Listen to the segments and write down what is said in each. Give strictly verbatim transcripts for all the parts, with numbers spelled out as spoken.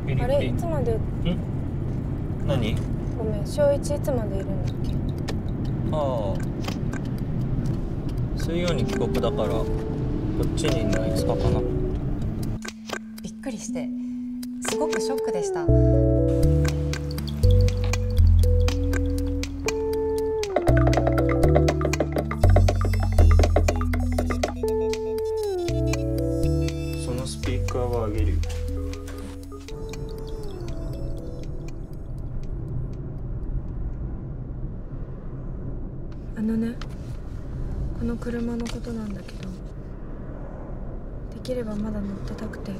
フィリピン。 あれいつまで？ ん？何？ ごめん、小一いつまでいるんだっけ？ ああ、水曜に帰国だからこっちにいるのはいつかかな。 びっくりしてすごくショックでした。 そのスピーカーはあげるよ。 あのね、この車のことなんだけど、できればまだ乗ってたくて、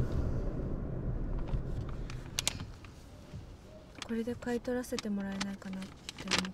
これで買い取らせてもらえないかなって思って。